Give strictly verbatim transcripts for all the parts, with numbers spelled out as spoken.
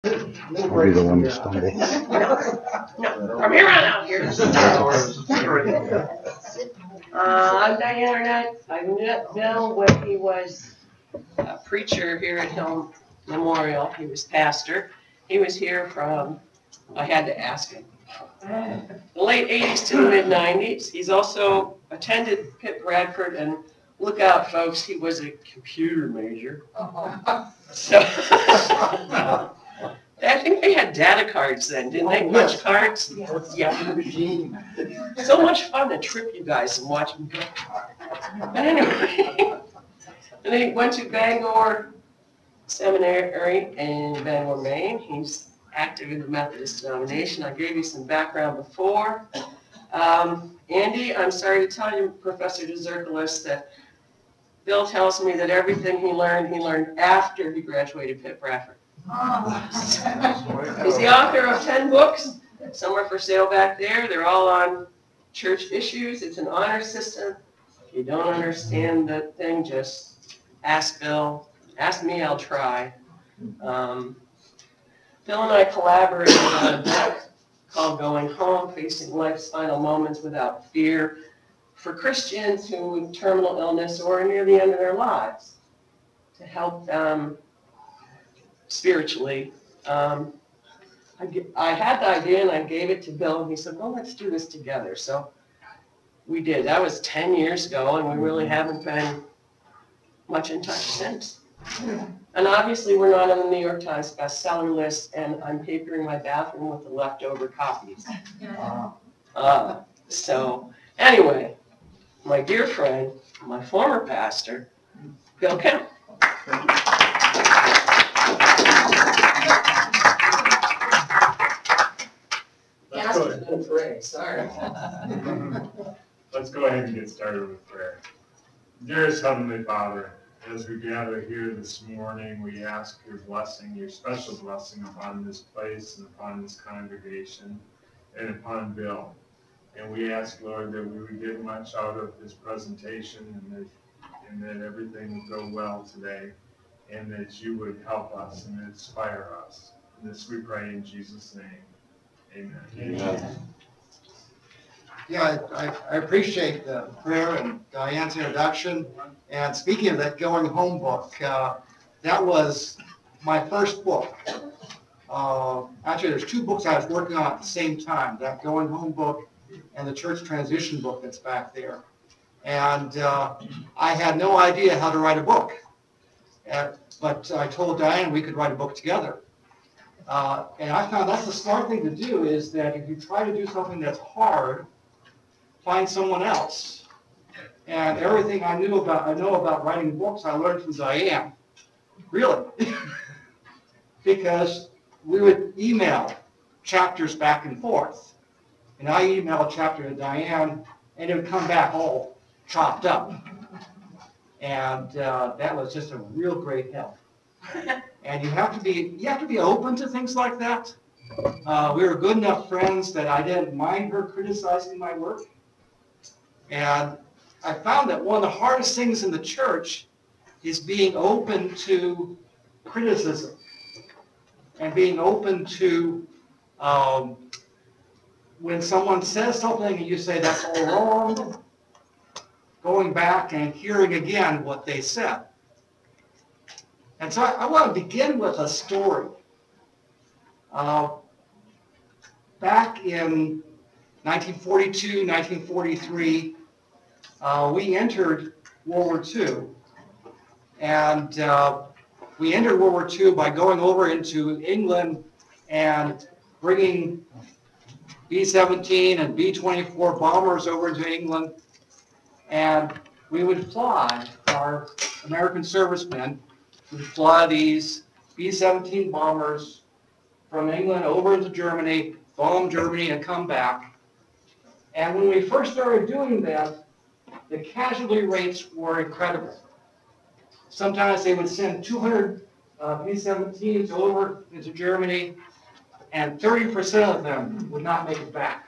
I'll be the one to stumble. No, from here on out here. Uh, I'm Diane Arnett. I met Bill when he was a preacher here at Hill Memorial. He was pastor. He was here from, I had to ask him, the late eighties to the mid nineties. He's also attended Pitt Bradford, and look out, folks, he was a computer major. So I think they had data cards then, didn't they? Punch cards? Yeah. So much fun to trip you guys and watch them go. But anyway, and then he went to Bangor Seminary in Bangor, Maine. He's active in the Methodist denomination. I gave you some background before. Um, Andy, I'm sorry to tell you, Professor DeZerkulis, that Bill tells me that everything he learned, he learned after he graduated Pitt Bradford. He's the author of ten books. Some are for sale back there. They're all on church issues. It's an honor system. If you don't understand the thing, just ask Bill. Ask me, I'll try. Um, Bill and I collaborated on a book called Going Home, Facing Life's Final Moments Without Fear, for Christians who with terminal illness or are near the end of their lives, to help them spiritually. Um, I, I had the idea and I gave it to Bill, and he said, well, let's do this together. So we did. That was ten years ago, and we really haven't been much in touch since. And obviously we're not on the New York Times bestseller list, and I'm papering my bathroom with the leftover copies. Uh, so anyway, my dear friend, my former pastor, Bill Kemp. Pastor's gonna pray, sorry. Let's go ahead and get started with prayer. Dearest Heavenly Father, as we gather here this morning, we ask your blessing, your special blessing upon this place and upon this congregation and upon Bill. And we ask, Lord, that we would get much out of this presentation, and that, and that everything would go well today, and that you would help us and inspire us. And this we pray in Jesus' name. Amen. Amen. Yeah, I, I appreciate the prayer and Diane's introduction. And speaking of that Going Home book, uh, that was my first book. Uh, actually, there's two books I was working on at the same time, that Going Home book and the Church Transition book that's back there. And uh, I had no idea how to write a book. Uh, but I told Diane we could write a book together. Uh, and I found that's the smart thing to do, is that if you try to do something that's hard, find someone else. And everything I knew about, I know about writing books, I learned from Diane. Really. Because we would email chapters back and forth. And I emailed a chapter to Diane, and it would come back all chopped up. And uh, that was just a real great help. And you have to be you have to be open to things like that. Uh, we were good enough friends that I didn't mind her criticizing my work. And I found that one of the hardest things in the church is being open to criticism and being open to um, when someone says something and you say that's all wrong, going back and hearing again what they said. And so I, I want to begin with a story. Uh, back in nineteen forty-two, nineteen forty-three, uh, we entered World War Two. And uh, we entered World War Two by going over into England and bringing B seventeen and B twenty-four bombers over into England. And we would fly, our American servicemen would fly these B seventeen bombers from England over into Germany, bomb Germany, and come back. And when we first started doing that, the casualty rates were incredible. Sometimes they would send two hundred uh, B seventeens over into Germany, and thirty percent of them would not make it back.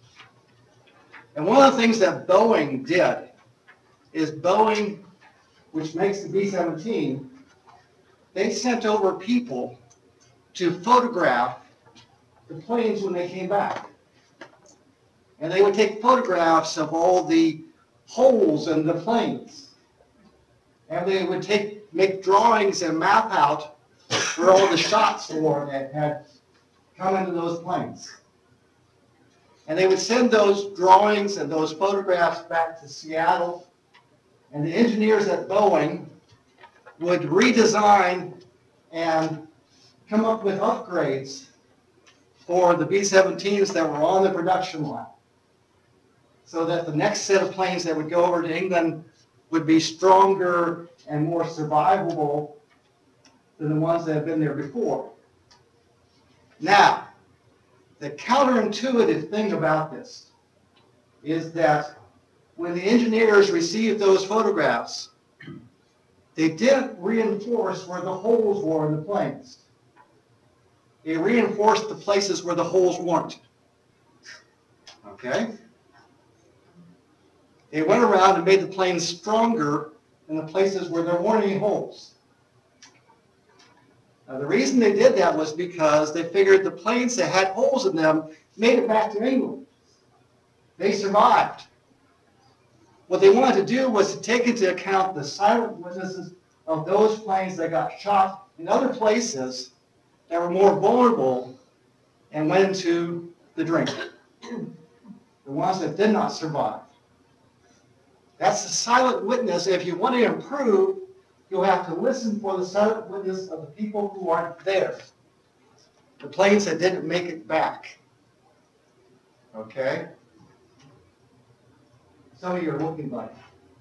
And one of the things that Boeing did is Boeing, which makes the B seventeen, they sent over people to photograph the planes when they came back. And they would take photographs of all the holes in the planes. And they would take, make drawings and map out where all the shots were that had come into those planes. And they would send those drawings and those photographs back to Seattle. And the engineers at Boeing would redesign and come up with upgrades for the B seventeens that were on the production line, so that the next set of planes that would go over to England would be stronger and more survivable than the ones that had been there before. Now, the counterintuitive thing about this is that when the engineers received those photographs, they didn't reinforce where the holes were in the planes. They reinforced the places where the holes weren't. Okay? They went around and made the planes stronger in the places where there weren't any holes. Now, the reason they did that was because they figured the planes that had holes in them made it back to England. They survived. What they wanted to do was to take into account the silent witnesses of those planes that got shot in other places that were more vulnerable and went into the drink. The ones that did not survive. That's the silent witness. If you want to improve, you'll have to listen for the silent witness of the people who aren't there. The planes that didn't make it back. Okay? Some of you are looking like,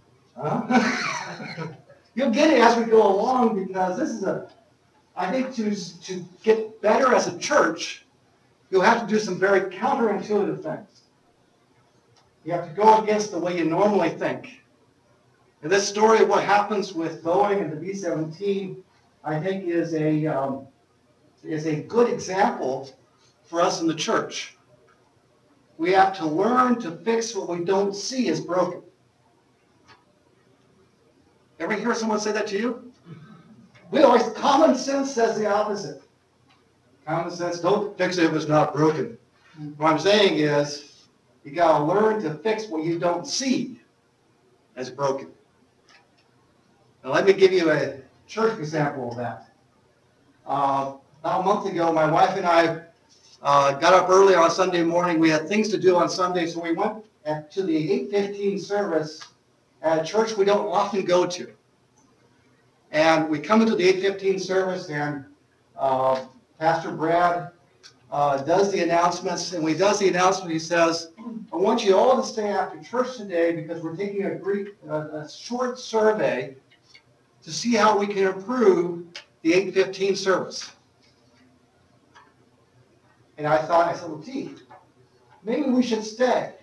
huh? You'll get it as we go along, because this is a, I think to, to get better as a church, you'll have to do some very counterintuitive things. You have to go against the way you normally think. And this story of what happens with Boeing and the B seventeen, I think, is a, um, is a good example for us in the church. We have to learn to fix what we don't see is broken. Ever hear someone say that to you? We always, common sense says the opposite. Common sense, don't fix it if it's not broken. What I'm saying is, you got to learn to fix what you don't see as broken. Now let me give you a church example of that. Uh, about a month ago, my wife and I uh, got up early on Sunday morning. We had things to do on Sunday, so we went at, to the eight fifteen service at a church we don't often go to. And we come into the eight fifteen service, and uh, Pastor Brad uh, does the announcements. And when he does the announcement, he says, I want you all to stay after church today because we're taking a, brief, a, a short survey to see how we can improve the eight fifteen service. And I thought, I said, well, gee, maybe we should stay.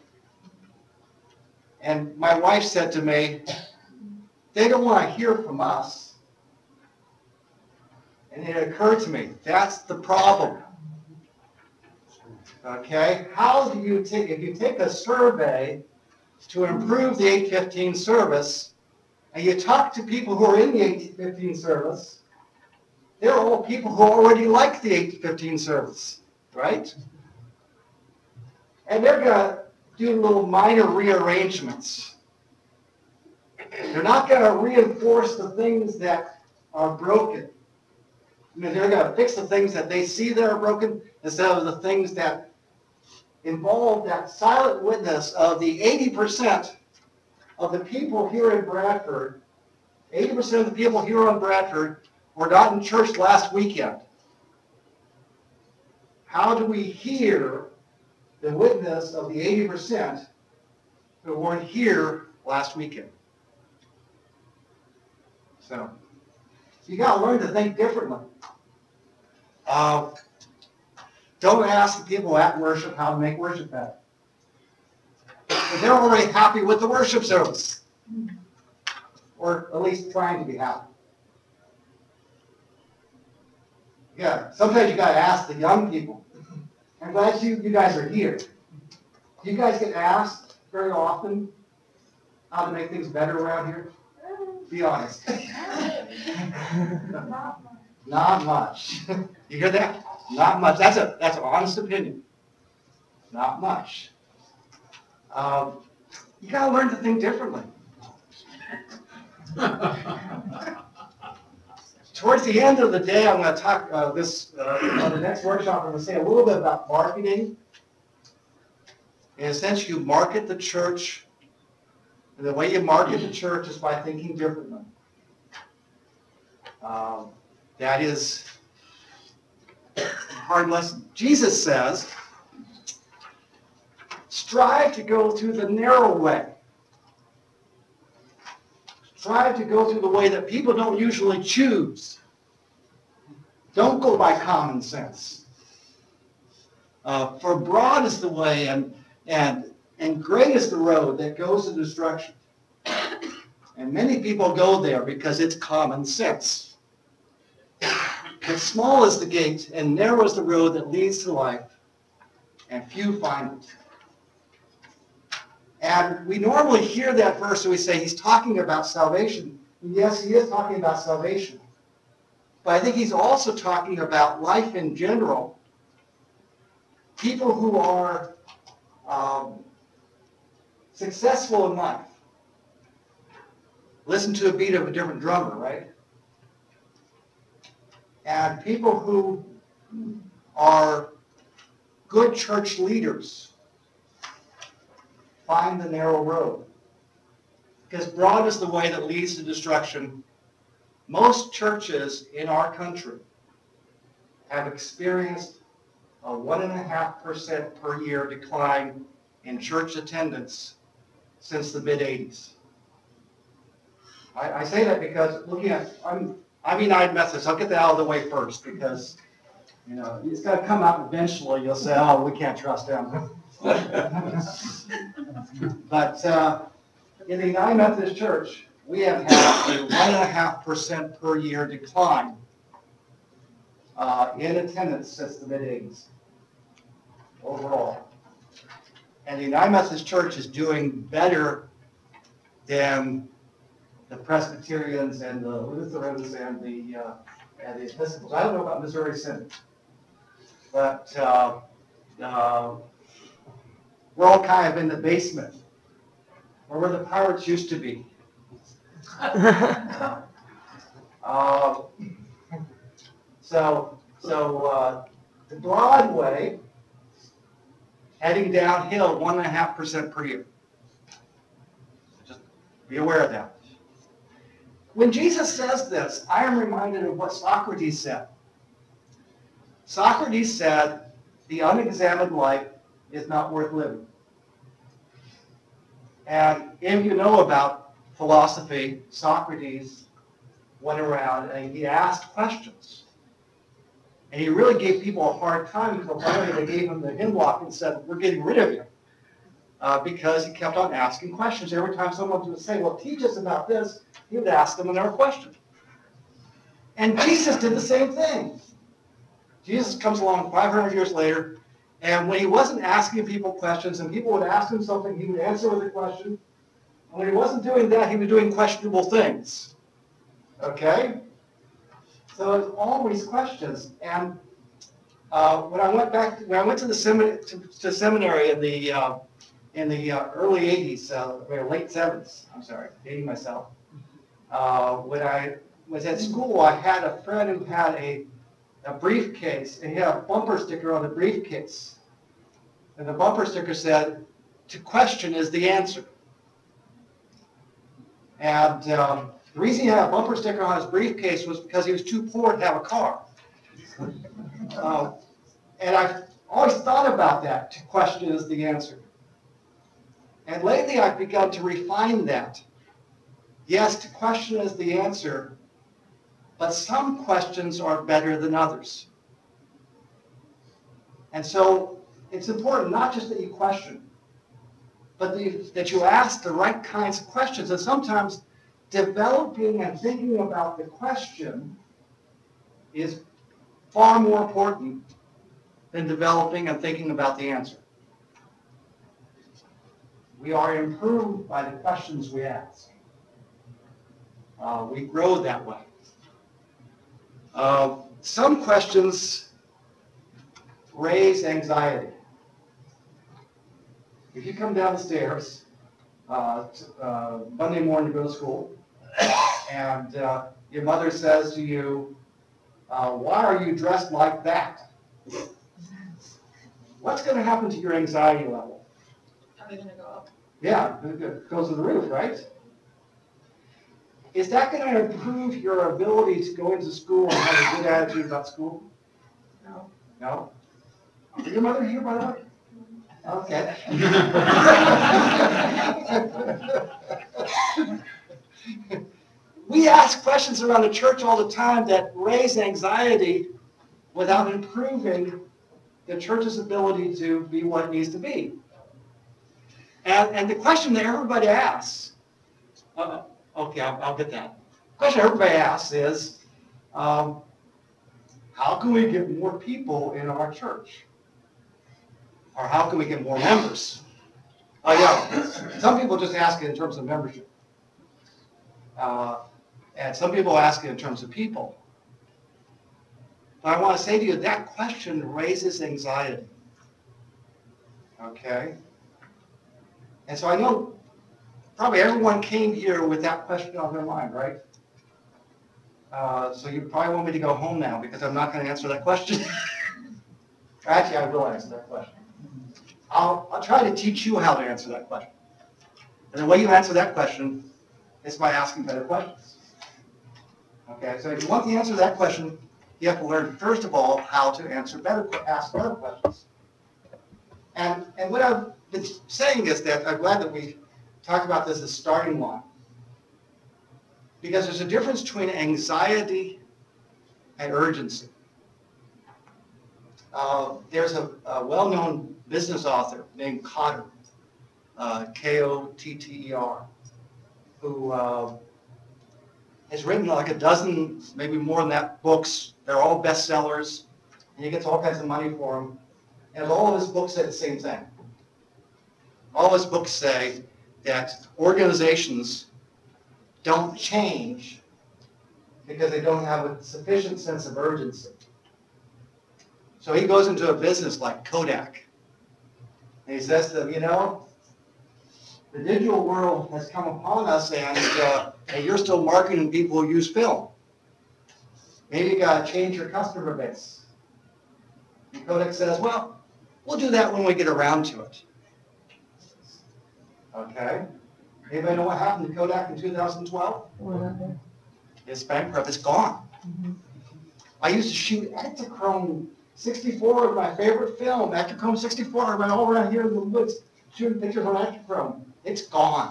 And my wife said to me, they don't want to hear from us. And it occurred to me, that's the problem. Okay? How do you take, if you take a survey to improve the eight fifteen service, and you talk to people who are in the eight fifteen service, they're all people who already like the eight fifteen service, right? And they're going to do little minor rearrangements. They're not going to reinforce the things that are broken. I mean, they're going to fix the things that they see that are broken instead of the things that involve that silent witness of the eighty percent of the people here in Bradford. eighty percent of the people here in Bradford were not in church last weekend. How do we hear the witness of the eighty percent who weren't here last weekend? So, you got to learn to think differently. Uh, don't ask the people at worship how to make worship better. But they're already happy with the worship service. Or at least trying to be happy. Yeah, sometimes you got to ask the young people. I'm glad you, you guys are here. Do you guys get asked very often how to make things better around here? Be honest. Not much. You hear that? Not much. That's a that's an honest opinion. Not much. Um, you got to learn to think differently. Towards the end of the day, I'm going to talk uh, this uh, on the next workshop. I'm going to say a little bit about marketing. In a sense, you market the church, and the way you market the church is by thinking differently. Um, that is a hard lesson. Jesus says, strive to go through the narrow way. Strive to go through the way that people don't usually choose. Don't go by common sense. Uh, for broad is the way, and, and, and great is the road that goes to destruction. And many people go there because it's common sense. But small is the gate, and narrow is the road that leads to life, and few find it. And we normally hear that verse and we say he's talking about salvation. And yes, he is talking about salvation. But I think he's also talking about life in general. People who are um, successful in life. Listen to a beat of a different drummer, right? And people who are good church leaders find the narrow road. Because broad is the way that leads to destruction. Most churches in our country have experienced a one and a half percent per year decline in church attendance since the mid eighties. I, I say that because looking at, I'm, I'm United Methodist. I'll get that out of the way first because, you know, it's got to come out eventually. You'll say, oh, we can't trust them. But uh, in the United Methodist Church, we have had a one and a half percent per year decline uh, in attendance since the mid eighties overall. And the United Methodist Church is doing better than the Presbyterians and the Lutherans and the uh, and the Episcopals. I don't know about Missouri Synod, but uh, uh, we're all kind of in the basement, or where the pirates used to be. uh, so, so uh, the Broadway heading downhill one and a half percent per year. Just be aware of that. When Jesus says this, I am reminded of what Socrates said. Socrates said, "The unexamined life is not worth living." And if you know about philosophy, Socrates went around and he asked questions. And he really gave people a hard time until finally they gave him the hemlock and said, "We're getting rid of you." Uh, because he kept on asking questions. Every time someone would say, "Well, teach us about this," he would ask them another question. And Jesus did the same thing. Jesus comes along five hundred years later, and when he wasn't asking people questions and people would ask him something, he would answer with a question. And when he wasn't doing that, he was doing questionable things. Okay? So it's always questions. And uh, when I went back, when I went to the semin to, to seminary in the uh, in the uh, early eighties, uh, or late seventies, I'm sorry, dating myself. Uh, when I was at school, I had a friend who had a a briefcase, and he had a bumper sticker on the briefcase. And the bumper sticker said, "To question is the answer." And um, the reason he had a bumper sticker on his briefcase was because he was too poor to have a car. um, and I've always thought about that, to question is the answer. And lately I've begun to refine that. Yes, to question is the answer, but some questions are better than others. And so it's important not just that you question, but that you, that you ask the right kinds of questions. And sometimes developing and thinking about the question is far more important than developing and thinking about the answer. We are improved by the questions we ask. Uh, we grow that way. Uh, some questions raise anxiety. If you come down the stairs uh, uh, Monday morning to go to school, and uh, your mother says to you, uh, why are you dressed like that? What's going to happen to your anxiety level? Are they going to go up? Yeah, it goes to the roof, right? Is that going to improve your ability to go into school and have a good attitude about school? No. No? Is your mother here, by the way? Okay. We ask questions around the church all the time that raise anxiety without improving the church's ability to be what it needs to be. And, and the question that everybody asks, uh, okay, I'll, I'll get that. The question everybody asks is, um, how can we get more people in our church? Or how can we get more members? Oh yeah, some people just ask it in terms of membership. Uh, and some people ask it in terms of people. But I want to say to you, that question raises anxiety. Okay? And so I know probably everyone came here with that question on their mind, right? Uh, so you probably want me to go home now because I'm not going to answer that question. Actually, I will answer that question. I'll, I'll try to teach you how to answer that question. And the way you answer that question is by asking better questions. Okay, so if you want to answer that question, you have to learn, first of all, how to answer better, ask better questions. And, and what I've been saying is that I'm glad that we talked about this as starting line. Because there's a difference between anxiety and urgency. Uh, there's a, a well-known business author named Kotter, uh, K O T T E R, who uh, has written like a dozen, maybe more than that, books. They're all bestsellers, and he gets all kinds of money for them. And all of his books say the same thing. All his books say that organizations don't change because they don't have a sufficient sense of urgency. So he goes into a business like Kodak, and he says to them, you know, the digital world has come upon us, and, uh, and you're still marketing people who use film. Maybe you got to change your customer base. And Kodak says, well, we'll do that when we get around to it. Okay? Anybody know what happened to Kodak in two thousand twelve? It's bankrupt. It's gone. Mm-hmm. I used to shoot Ektachrome sixty-four was my favorite film. Ektachrome sixty-four, I went all around here in the woods shooting pictures on Ektachrome. It's gone.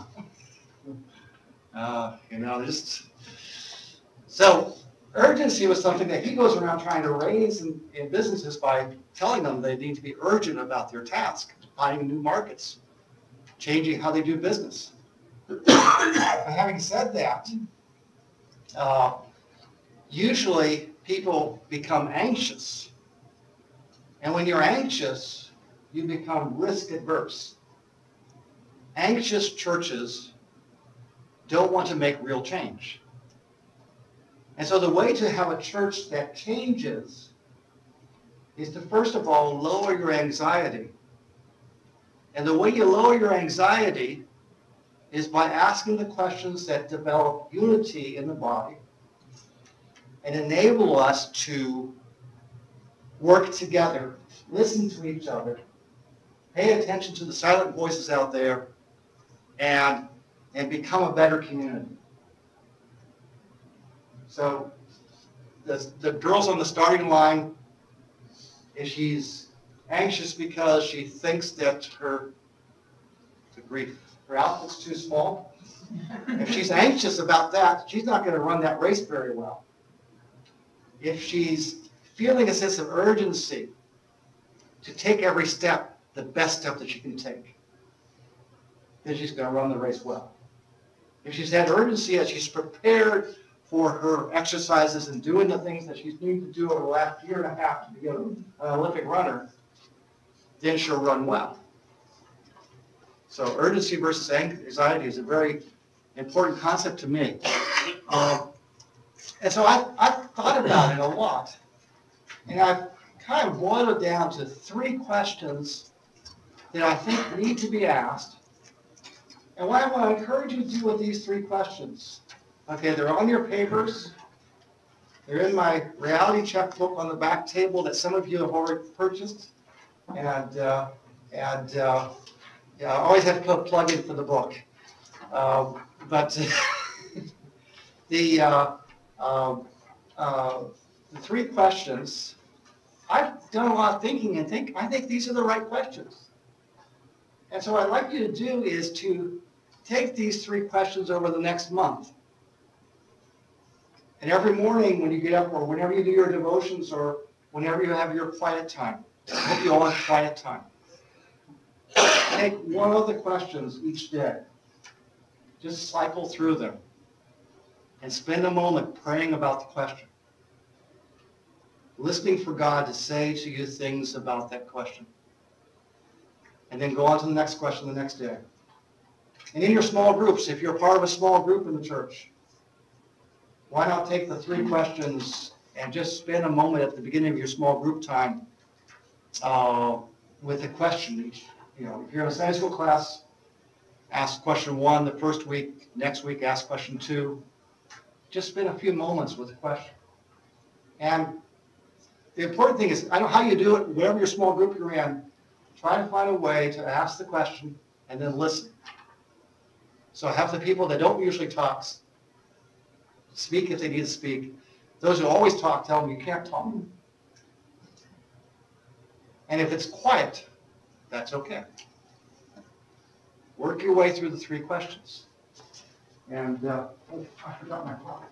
Uh, you know, just so urgency was something that he goes around trying to raise in, in businesses by telling them they need to be urgent about their task, finding new markets, changing how they do business. Having said that, uh, usually people become anxious. And when you're anxious, you become risk adverse. Anxious churches don't want to make real change. And so the way to have a church that changes is to, first of all, lower your anxiety. And the way you lower your anxiety is by asking the questions that develop unity in the body and enable us to work together, listen to each other, pay attention to the silent voices out there, and, and become a better community. So the, the girl's on the starting line, and she's anxious because she thinks that her, the grief, her outfit's too small. If she's anxious about that, she's not going to run that race very well. If she's feeling a sense of urgency to take every step, the best step that she can take, then she's going to run the race well. If she's had urgency as she's prepared for her exercises and doing the things that she's needed to do over the last year and a half to become an Olympic runner, then she'll run well. So urgency versus anxiety is a very important concept to me. Um, and so I, I, thought about it a lot. And I've kind of boiled it down to three questions that I think need to be asked. And what I want to encourage you to do with these three questions, okay, they're on your papers. They're in my reality checkbook on the back table that some of you have already purchased. And, uh, and uh, yeah, I always have to put a plug in for the book. Um, but the, uh, uh, uh, the three questions, I've done a lot of thinking and think, I think these are the right questions. And so what I'd like you to do is to take these three questions over the next month. And every morning when you get up or whenever you do your devotions or whenever you have your quiet time, I hope you all have quiet time. Take one of the questions each day. Just cycle through them and spend a moment praying about the question. Listening for God to say to you things about that question. And then go on to the next question the next day. And in your small groups, if you're part of a small group in the church, why not take the three questions and just spend a moment at the beginning of your small group time uh, with a question each. You know, if you're in a Sunday school class, ask question one the first week, next week ask question two. Just spend a few moments with a question. And the important thing is, I don't know how you do it, whatever your small group you're in, try to find a way to ask the question and then listen. So have the people that don't usually talk speak if they need to speak. Those who always talk, tell them you can't talk. And if it's quiet, that's okay. Work your way through the three questions. And, uh, oh, I forgot my clock.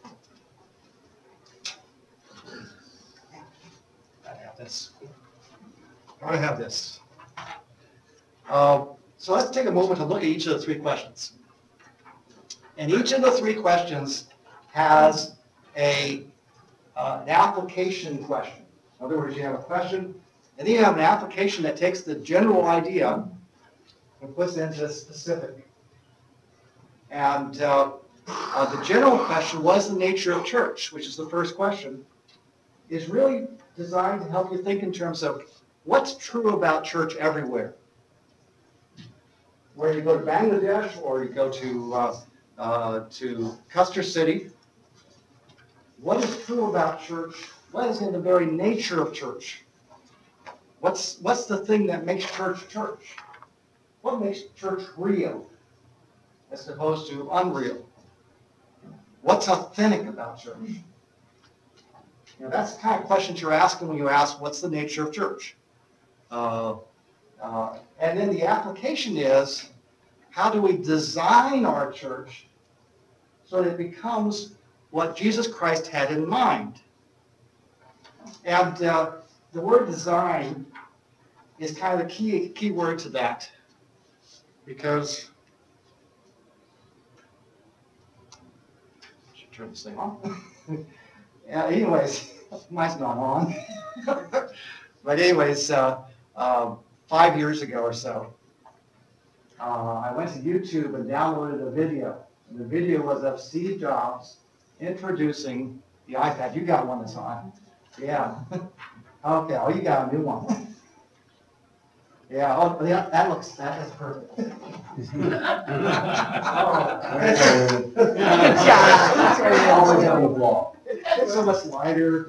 I have this. I have this. Uh, so let's take a moment to look at each of the three questions. And each of the three questions has a, uh, an application question. In other words, you have a question, and then you have an application that takes the general idea and puts it into specific. And uh, uh, the general question, what is the nature of church, which is the first question, is really designed to help you think in terms of what's true about church everywhere. Whether you go to Bangladesh or you go to, uh, uh, to Custer City, what is true about church? What is in the very nature of church? What's, what's the thing that makes church church? What makes church real as opposed to unreal? What's authentic about church? You know, that's the kind of questions you're asking when you ask, what's the nature of church? Uh, uh, and then the application is, how do we design our church so that it becomes what Jesus Christ had in mind? And uh, the word design is kind of the key, key word to that. Because, I should turn this thing on. Yeah, anyways, mine's not on. But anyways, uh, uh, five years ago or so, uh, I went to YouTube and downloaded a video. And the video was of Steve Jobs introducing the iPad. You got one that's on. Yeah. Okay, oh, you got a new one. Yeah, oh, yeah, that looks, that is perfect. Oh, That's why you always have a wall. It's so much lighter.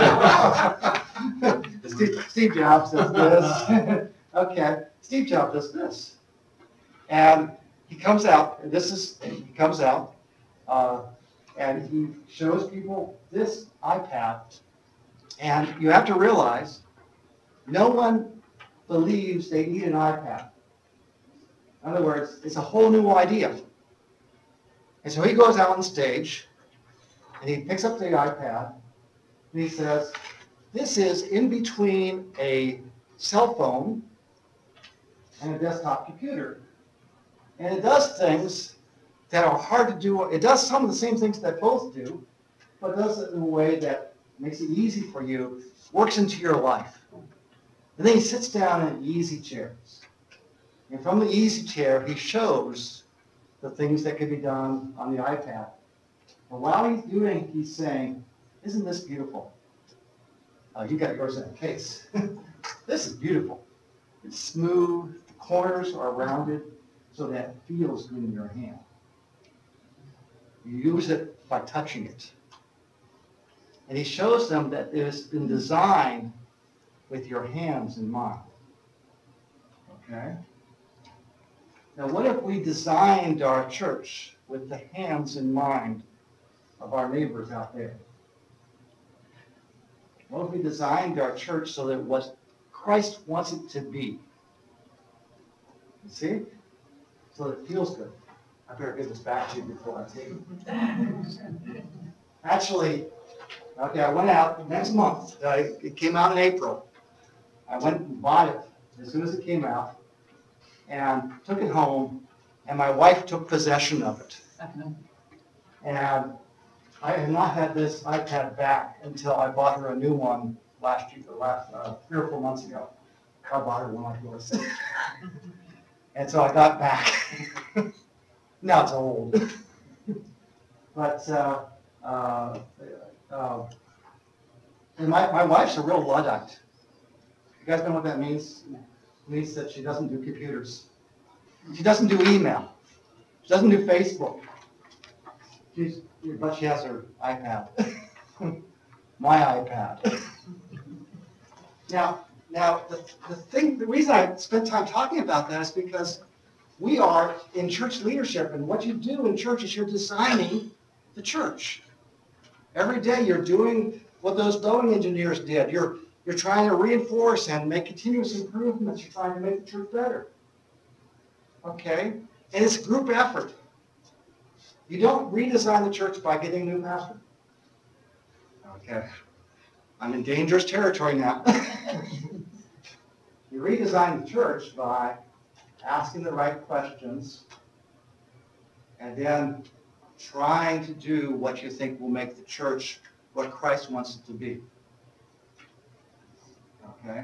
Steve, Steve Jobs does this. Okay, Steve Jobs does this. And he comes out, and this is, he comes out, uh, and he shows people this iPad. And you have to realize, no one believes they need an iPad. In other words, it's a whole new idea. And so he goes out on stage, and he picks up the iPad, and he says, this is in between a cell phone and a desktop computer. And it does things that are hard to do. It does some of the same things that both do, but does it in a way that makes it easy for you, works into your life. And then he sits down in easy chairs. And from the easy chair, he shows the things that can be done on the iPad. And while he's doing, he's saying, Isn't this beautiful? Uh, you got yours in a case. This is beautiful. It's smooth, the corners are rounded, so that it feels good in your hand. You use it by touching it. And he shows them that it has been designed with your hands in mind. Okay? Now, what if we designed our church with the hands in mind of our neighbors out there? What if we designed our church so that it was Christ wants it to be? You see? So that it feels good. I better give this back to you before I take it. Actually, okay, I went out next month. Uh, it came out in April. I went and bought it as soon as it came out and took it home, and my wife took possession of it. And I had not had this iPad back until I bought her a new one last year, last uh, three or four months ago. I bought her one like yours. And so I got back. Now it's old. But uh, uh, uh, and my, my wife's a real Luddite. You guys know what that means? It means that she doesn't do computers. She doesn't do email. She doesn't do Facebook. She's, but she has her iPad. My iPad. Now, now the, the thing, the reason I spent time talking about that is because we are in church leadership, and what you do in church is you're designing the church. Every day you're doing what those Boeing engineers did. You're, you're trying to reinforce and make continuous improvements. You're trying to make the church better. Okay? And it's a group effort. You don't redesign the church by getting a new pastor. Okay. I'm in dangerous territory now. You redesign the church by asking the right questions and then trying to do what you think will make the church what Christ wants it to be. Okay?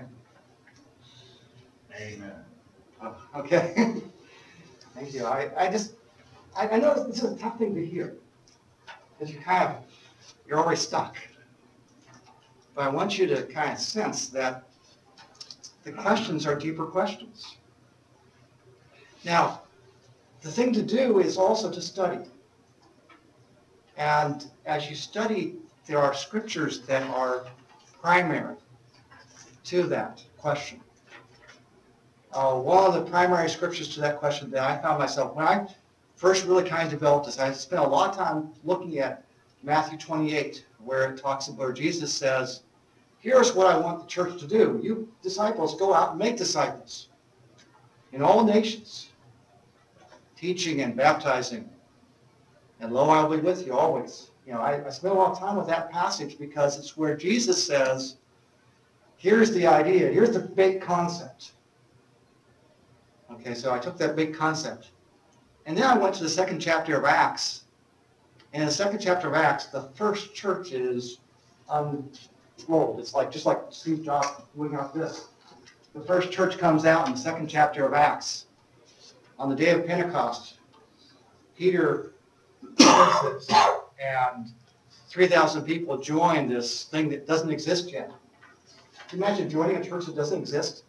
Amen. Oh, okay. Thank you. I, I just, I, I know this is a tough thing to hear because you kind of, you're already stuck. But I want you to kind of sense that the questions are deeper questions. Now, the thing to do is also to study. And as you study, there are scriptures that are primary to that question. Uh, one of the primary scriptures to that question that I found myself, when I first really kind of developed this, I spent a lot of time looking at Matthew twenty-eight, where it talks about, where Jesus says, here's what I want the church to do. You disciples, go out and make disciples in all nations, teaching and baptizing. And lo, I'll be with you always. You know, I, I spent a lot of time with that passage because it's where Jesus says, here's the idea, here's the big concept. Okay, so I took that big concept. And then I went to the second chapter of Acts. And in the second chapter of Acts, the first church is unrolled. It's like just like Steve Jobs doing out this. The first church comes out in the second chapter of Acts. On the day of Pentecost, Peter preaches, and three thousand people join this thing that doesn't exist yet. Can you imagine joining a church that doesn't exist?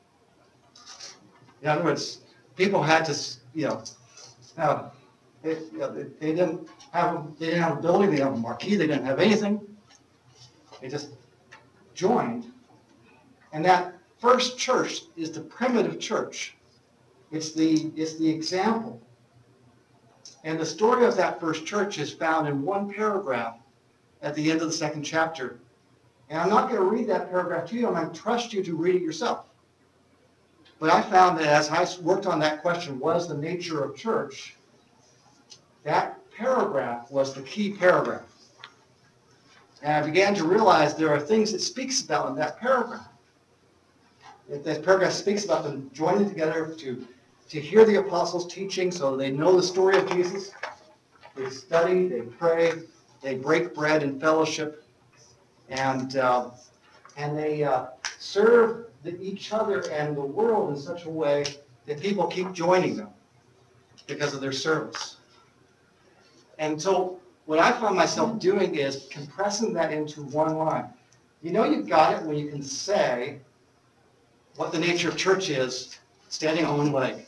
In other words, people had to, you know, have, they, you know, they, they didn't have, they didn't have a building, they didn't have a marquee, they didn't have anything. They just joined. And that first church is the primitive church. It's the, it's the example. And the story of that first church is found in one paragraph at the end of the second chapter. And I'm not going to read that paragraph to you. I'm going to trust you to read it yourself. But I found that as I worked on that question, what is the nature of church? That paragraph was the key paragraph. And I began to realize there are things it speaks about in that paragraph. That paragraph speaks about them joining together to, to hear the apostles' teaching so they know the story of Jesus. They study, they pray, they break bread in fellowship, and, uh, and they uh, serve the, each other and the world in such a way that people keep joining them because of their service. And so what I find myself doing is compressing that into one line. You know you've got it when you can say what the nature of church is, standing on one leg.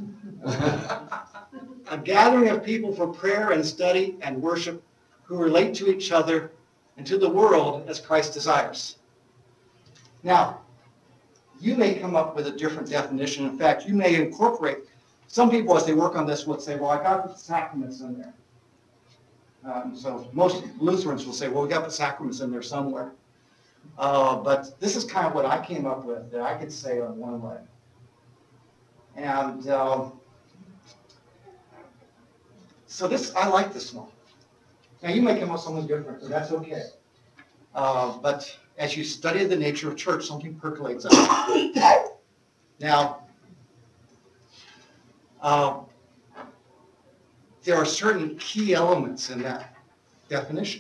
A gathering of people for prayer and study and worship who relate to each other and to the world as Christ desires. Now, you may come up with a different definition. In fact, you may incorporate, some people as they work on this would say, well, I got the sacraments in there. Um, so most Lutherans will say, well, we got the sacraments in there somewhere. Uh, but this is kind of what I came up with that I could say on one leg. And um, so this, I like this one. Now you may come up with something different, but that's okay. Uh, but as you study the nature of church, something percolates out. Now, uh, there are certain key elements in that definition.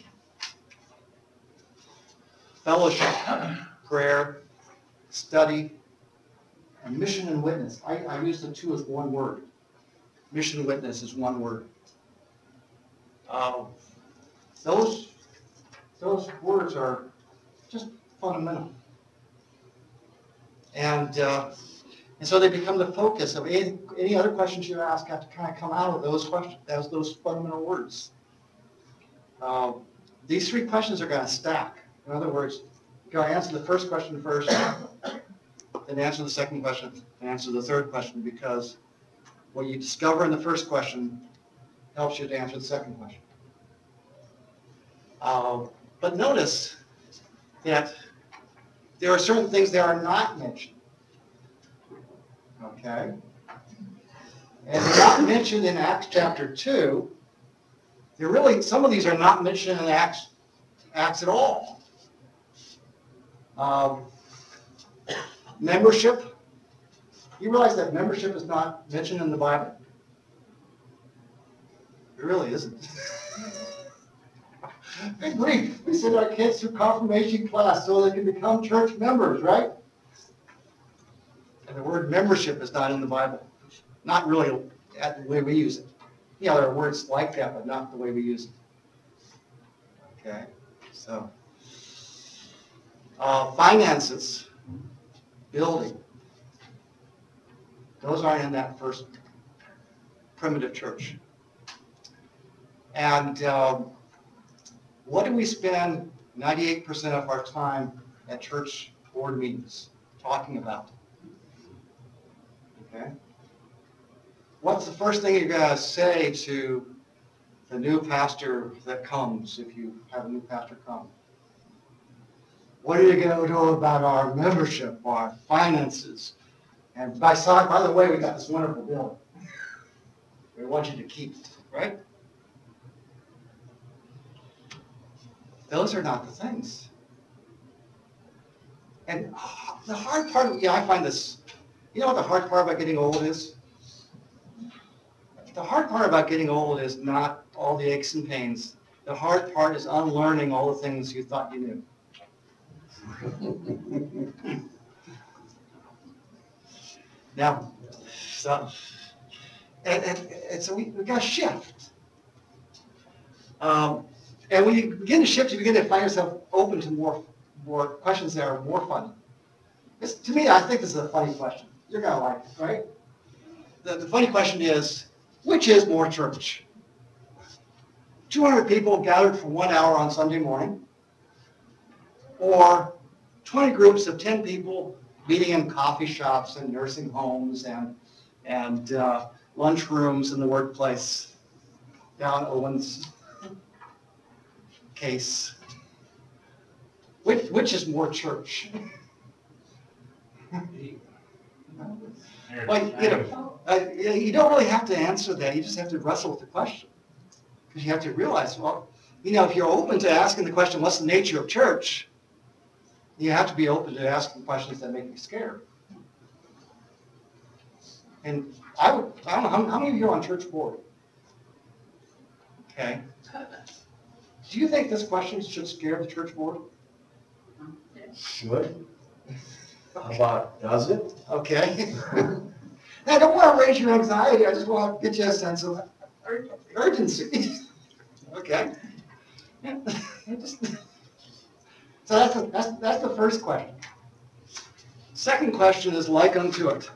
Fellowship, prayer, study, and mission and witness. I, I use the two as one word. Mission and witness is one word. Uh, those, those words are just fundamental. And, uh, and so they become the focus of any, any other questions you ask have to kind of come out of those questions, as those fundamental words. Uh, these three questions are going to stack. In other words, you're going to answer the first question first, then answer the second question, and answer the third question, because what you discover in the first question helps you to answer the second question. Uh, but notice that there are certain things that are not mentioned. Okay? And they're not mentioned in Acts chapter two. They're really, some of these are not mentioned in Acts, Acts at all. Um, membership. You realize that membership is not mentioned in the Bible? It really isn't. I agree. We send our kids through confirmation class so they can become church members, right? And the word membership is not in the Bible. Not really the way we use it. Yeah, there are words like that, but not the way we use it. Okay, so. Uh, finances, building. Those aren't in that first primitive church. And um, what do we spend ninety-eight percent of our time at church board meetings talking about? Okay. What's the first thing you're going to say to the new pastor that comes, if you have a new pastor come? What are you going to do about our membership, our finances? And by, by the way, we got this wonderful building. We want you to keep it, right? Those are not the things. And the hard part, yeah, I find this, you know what the hard part about getting old is? The hard part about getting old is not all the aches and pains. The hard part is unlearning all the things you thought you knew. Now, so, and, and, and so we, we got to shift. Um, and when you begin to shift, you begin to find yourself open to more, more questions that are more funny. It's, to me, I think this is a funny question. You're going to like it, right? The, the funny question is, which is more church? two hundred people gathered for one hour on Sunday morning, or twenty groups of ten people meeting in coffee shops and nursing homes and, and uh, lunch rooms in the workplace down Owen's case. Which, which is more church? Well, you know, uh, you don't really have to answer that. You just have to wrestle with the question. Because you have to realize, well, you know, if you're open to asking the question, what's the nature of church? You have to be open to asking questions that make you scared. And I would, I don't know, how, how many of you are on church board? Okay. Do you think this question should scare the church board? Should? How about, does it? Okay. Now, I don't want to raise your anxiety. I just want to get you a sense of urgency. Okay. Just- So that's the, that's, that's the first question. Second question is like unto it.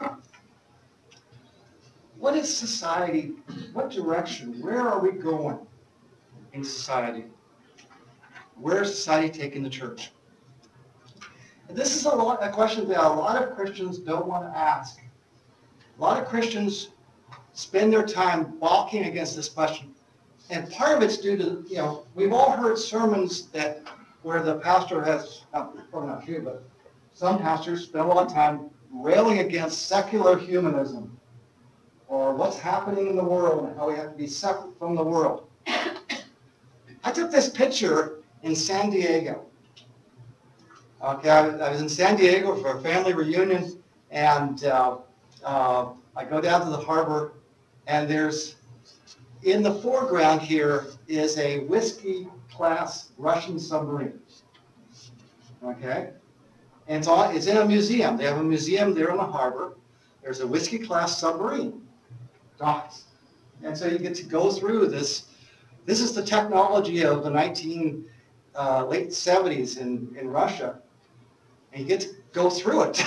What is society, what direction, where are we going in society? Where is society taking the church? And this is a, lot, a question that a lot of Christians don't want to ask. A lot of Christians spend their time balking against this question. And part of it's due to, you know, we've all heard sermons that where the pastor has, not, probably not you, but some pastors spend a lot of time railing against secular humanism or what's happening in the world and how we have to be separate from the world. I took this picture in San Diego. Okay, I was, I was in San Diego for a family reunion, and uh, uh, I go down to the harbor, and there's, in the foreground here is a whiskey-class Russian submarine. Okay? And it's, all, it's in a museum. They have a museum there in the harbor. There's a whiskey-class submarine docks. And so you get to go through this. This is the technology of the nineteen, uh, late seventies in, in Russia. And you get to go through it.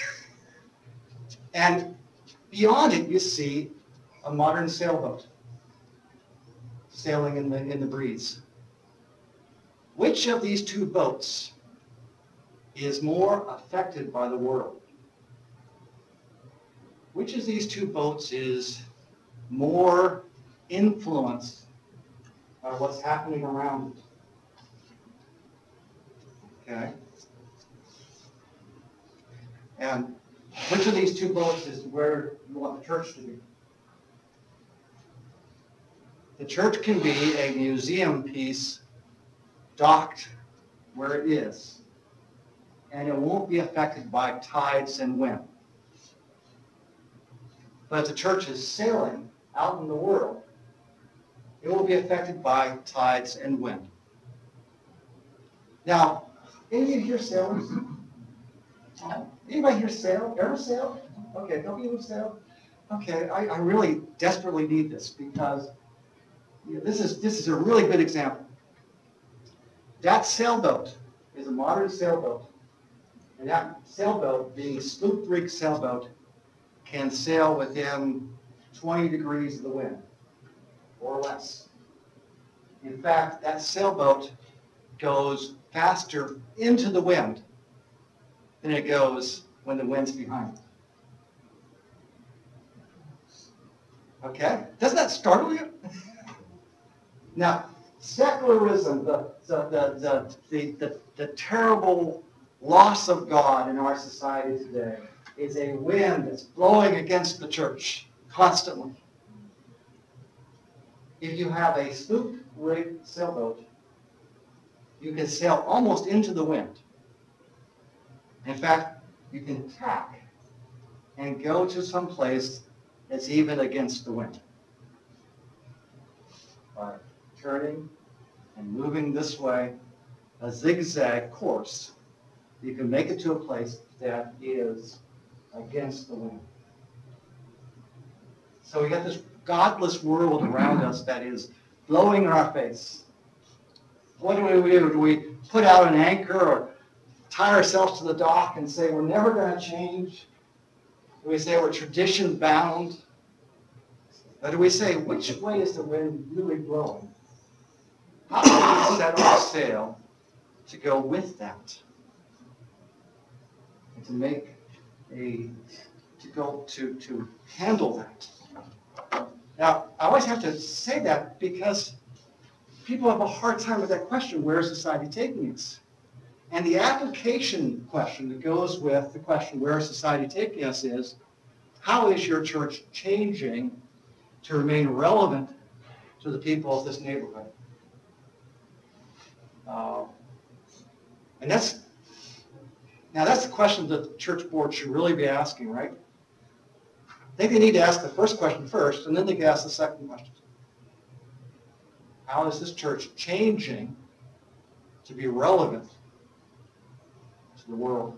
And beyond it, you see a modern sailboat sailing in the, in the breeze. Which of these two boats is more affected by the world? Which of these two boats is more influenced by what's happening around it? Okay? And which of these two boats is where you want the church to be? The church can be a museum piece docked where it is, and it won't be affected by tides and wind. But if the church is sailing out in the world, it will be affected by tides and wind. Now, any of you here sailors? Anybody here sail? Ever sail? Okay, don't you sail? Okay, I, I really desperately need this because you know, this is this is a really good example. That sailboat is a modern sailboat, and that sailboat, being a sloop rig sailboat, can sail within twenty degrees of the wind, or less. In fact, that sailboat goes faster into the wind than it goes when the wind's behind it. Okay? Doesn't that startle you? Now, secularism, the, the, the, the, the, the terrible loss of God in our society today, is a wind that's blowing against the church constantly. If you have a sloop-rigged sailboat, you can sail almost into the wind. In fact, you can tack and go to some place that's even against the wind. By turning and moving this way, a zigzag course, you can make it to a place that is against the wind. So we got this godless world around us that is blowing in our face. What do we do? Do we put out an anchor or tie ourselves to the dock and say we're never going to change? Do we say we're tradition bound? Or do we say, which way is the wind really blowing? How do we set our sail to go with that? And to make a, to go, to, to handle that. Now, I always have to say that because people have a hard time with that question, where is society taking us? And the application question that goes with the question, where is society taking us, is, how is your church changing to remain relevant to the people of this neighborhood? Uh, and that's, now that's the question that the church board should really be asking, right? I think they need to ask the first question first, and then they can ask the second question. How is this church changing to be relevant to the world?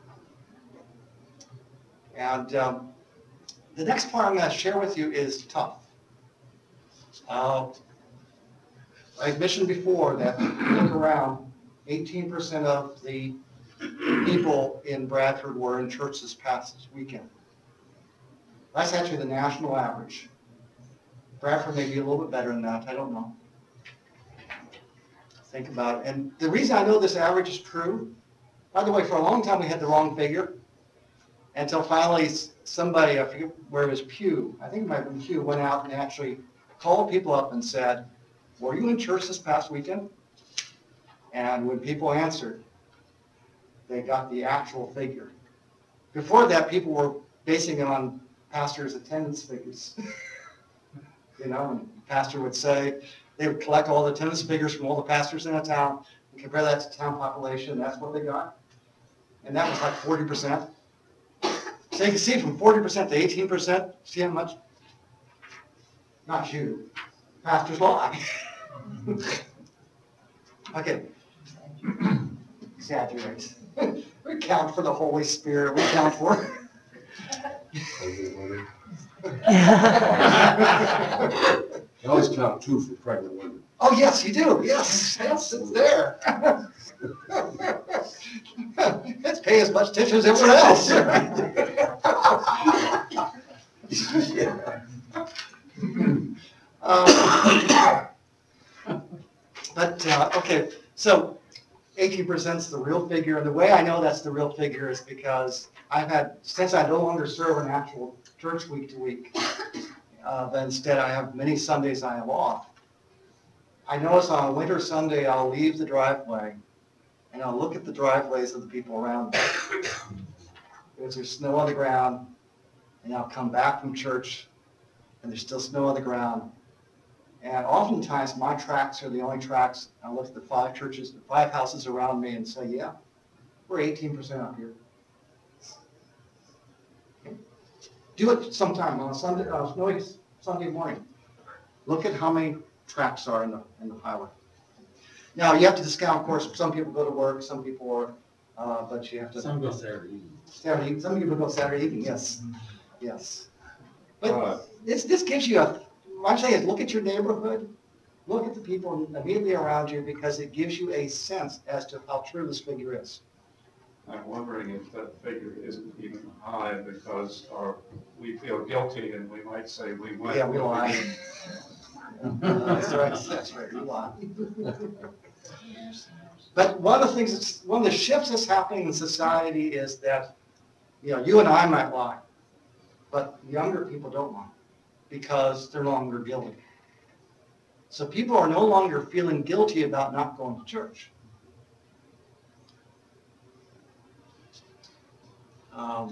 And um, the next part I'm going to share with you is tough. Uh, I've mentioned before that, look around, eighteen percent of the people in Bradford were in church this past weekend. That's actually the national average. Bradford may be a little bit better than that, I don't know. Think about it. And the reason I know this average is true, by the way, for a long time we had the wrong figure, until finally somebody, I forget where it was, Pew, I think it might have been Pew, went out and actually called people up and said, were you in church this past weekend? And when people answered, they got the actual figure. Before that, people were basing it on pastors' attendance figures. You know, and the pastor would say, they would collect all the attendance figures from all the pastors in a town and compare that to town population, and that's what they got. And that was like forty percent. So you can see from forty percent to eighteen percent, see how much? Not you. Pastors lie. Okay. Exaggerate. We count for the Holy Spirit. We count for. You always count two for pregnant women. Oh, yes, you do. Yes, yes, it's there. Let's pay as much attention as everyone else. um, but, uh, okay, so eighteen percent is the real figure. And the way I know that's the real figure is because I've had, since I no longer serve an actual church week to week, uh, but instead I have many Sundays I have off. I notice on a winter Sunday, I'll leave the driveway and I'll look at the driveways of the people around me. Because there's snow on the ground, and I'll come back from church and there's still snow on the ground. And oftentimes my tracks are the only tracks. I look at the five churches, the five houses around me and say, yeah, we're eighteen percent up here. Do it sometime on a Sunday, uh, snowy Sunday morning. Look at how many tracks are in the in the highway. Now you have to discount, of course. Some people go to work, some people are, uh, but you have to. Some go Saturday evening. Saturday, some people go Saturday evening. Yes, yes. But Uh, this this gives you a. What I'm saying is, look at your neighborhood, look at the people immediately around you, because it gives you a sense as to how true this figure is. I'm wondering if that figure isn't even high because our, we feel guilty and we might say we went. Yeah, we lie. That's right, that's right, we lie. But one of the things, that's, one of the shifts that's happening in society is that, you know, you and I might lie, but younger people don't lie because they're no longer guilty. So people are no longer feeling guilty about not going to church. Um,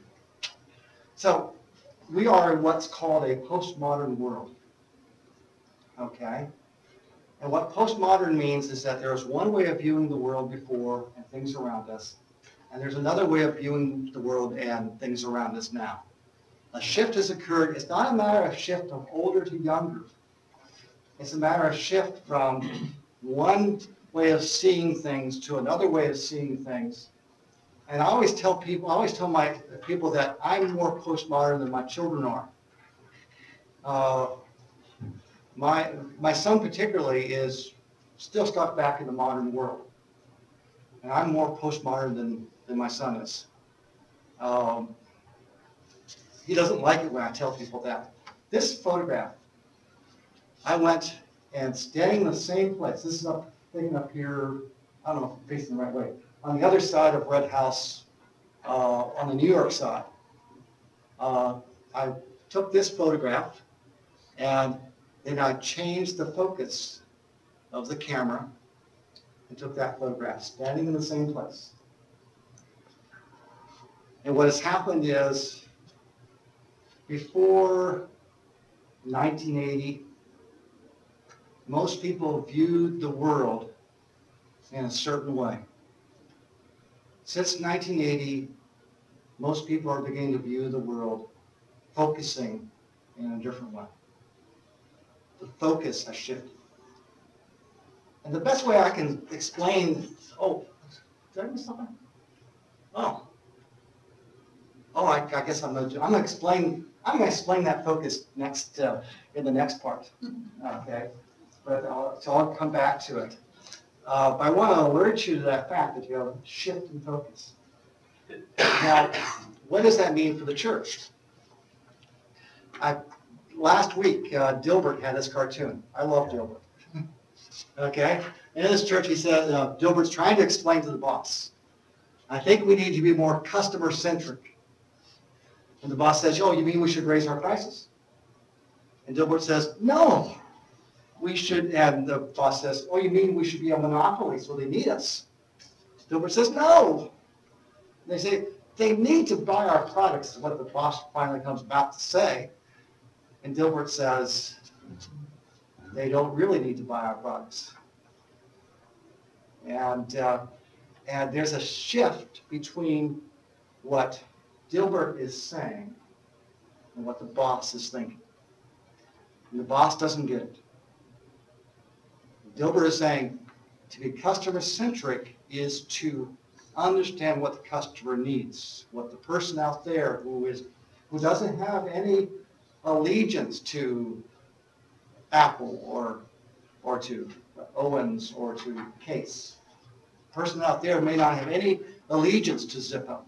so we are in what's called a postmodern world. Okay? And what postmodern means is that there's one way of viewing the world before and things around us, and there's another way of viewing the world and things around us now. A shift has occurred. It's not a matter of shift from older to younger. It's a matter of shift from one way of seeing things to another way of seeing things. And I always tell people, I always tell my people that I'm more postmodern than my children are. Uh, my my son particularly is still stuck back in the modern world, and I'm more postmodern than than my son is. Um, he doesn't like it when I tell people that. This photograph, I went and standing in the same place. This is up thing up here. I don't know if I'm facing the right way. On the other side of Red House, uh, on the New York side, uh, I took this photograph and then I changed the focus of the camera and took that photograph, standing in the same place. And what has happened is, before nineteen eighty, most people viewed the world in a certain way. Since nineteen eighty, most people are beginning to view the world focusing in a different way. The focus has shifted. And the best way I can explain, oh, did I miss something? Oh. Oh, I, I guess I'm going to, I'm going to explain, I'm going to explain that focus next, uh, in the next part, okay? but I'll, so I'll come back to it. Uh, but I want to alert you to that fact that you have a shift in focus. Now, what does that mean for the church? I, last week, uh, Dilbert had this cartoon. I love Dilbert. Okay? And in this church, he said, uh, Dilbert's trying to explain to the boss, I think we need to be more customer-centric. And the boss says, oh, you mean we should raise our prices? And Dilbert says, no, we should, and the boss says, oh, you mean we should be a monopoly so they need us? Dilbert says, no. And they say, they need to buy our products, is what the boss finally comes about to say. And Dilbert says, they don't really need to buy our products. And, uh, and there's a shift between what Dilbert is saying and what the boss is thinking. And the boss doesn't get it. Dilbert is saying to be customer-centric is to understand what the customer needs, what the person out there who is who doesn't have any allegiance to Apple or or to Owens or to Case. The person out there may not have any allegiance to Zippo.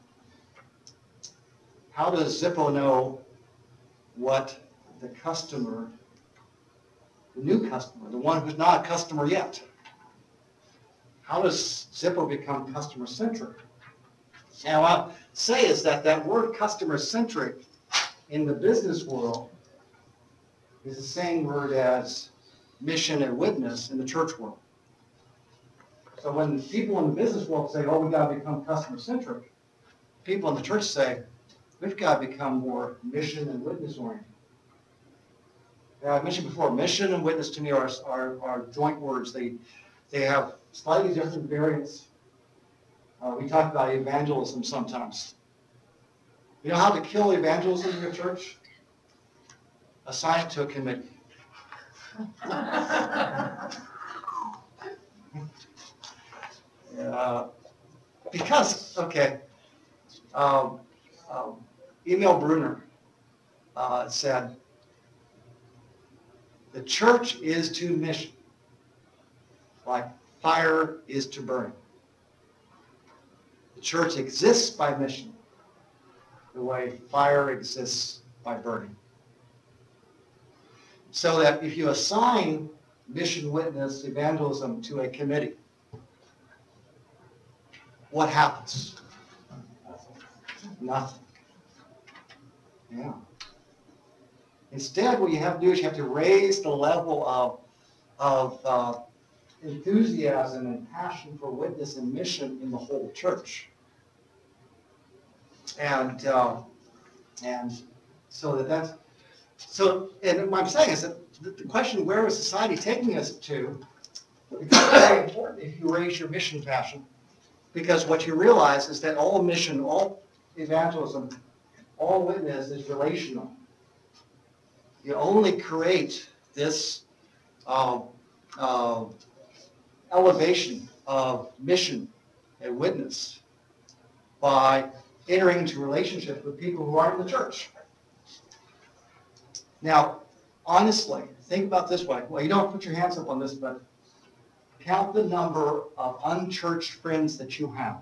How does Zippo know what the customer, the new customer, the one who's not a customer yet, how does Zippo become customer-centric? And what I'll say is that that word customer-centric in the business world is the same word as mission and witness in the church world. So when people in the business world say, oh, we've got to become customer-centric, people in the church say, we've got to become more mission and witness-oriented. Yeah, I mentioned before, mission and witness to me are, are, are joint words. They, they have slightly different variants. Uh, we talk about evangelism sometimes. You know how to kill evangelism in your church? Assign it to a committee. uh, because, okay, um, um, Emil Brunner uh, said, the church is to mission, like fire is to burning. The church exists by mission, the way fire exists by burning. So that if you assign mission, witness, evangelism to a committee, what happens? Nothing. Yeah. Instead, what you have to do is you have to raise the level of, of uh, enthusiasm and passion for witness and mission in the whole church. And, uh, and so that that's, so, and what I'm saying is that the, the question, where is society taking us to, is very important if you raise your mission passion, because what you realize is that all mission, all evangelism, all witness is relational. You only create this uh, uh, elevation of mission and witness by entering into relationships with people who aren't in the church. Now, honestly, think about this way. Well, you don't put your hands up on this, but count the number of unchurched friends that you have.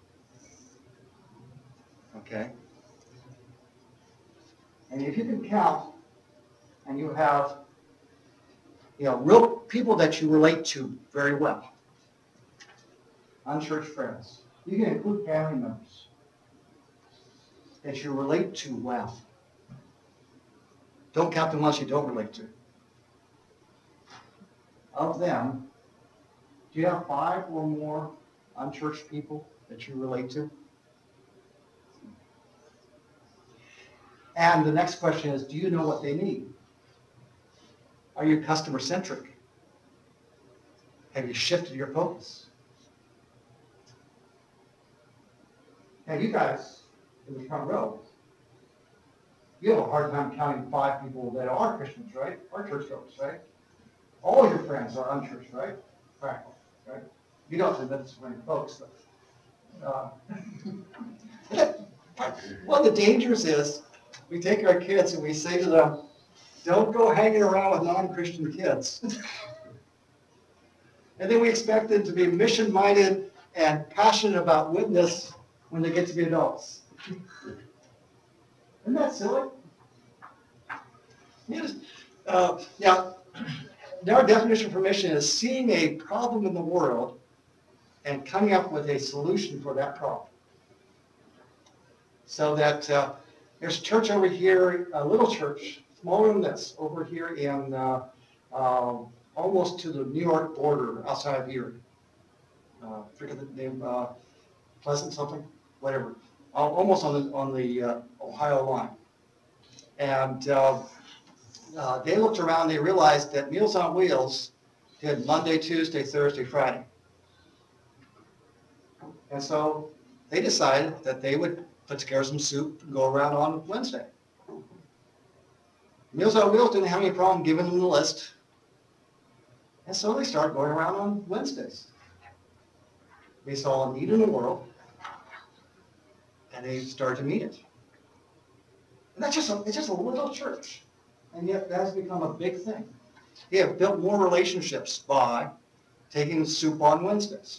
Okay? And if you can count, and you have, you know, real people that you relate to very well, unchurched friends. You can include family members that you relate to well. Don't count the ones you don't relate to. Of them, do you have five or more unchurched people that you relate to? And the next question is, do you know what they need? Are you customer-centric? Have you shifted your focus? Now, you guys in the front row, you have a hard time counting five people that are Christians, right? Or churchgoers, right? All your friends are unchurched, right? Practically, right? You don't do that to many folks, but, uh, one of the dangers is we take our kids and we say to them, don't go hanging around with non-Christian kids. And then we expect them to be mission-minded and passionate about witness when they get to be adults. Isn't that silly? Yes. Uh, now, our definition for mission is seeing a problem in the world and coming up with a solution for that problem. So that uh, there's a church over here, a little church, smaller than this, over here in uh, uh, almost to the New York border outside of here. Uh, forget the name, uh, Pleasant something, whatever. Al- Almost on the on the uh, Ohio line. And uh, uh, they looked around, they realized that Meals on Wheels did Monday, Tuesday, Thursday, Friday. And so they decided that they would put together some soup and go around on Wednesday. Meals on Wheels didn't have any problem giving them the list. And so they started going around on Wednesdays. They saw a need in the world, and they started to meet it. And that's just a, it's just a little church, and yet that has become a big thing. They have built more relationships by taking soup on Wednesdays.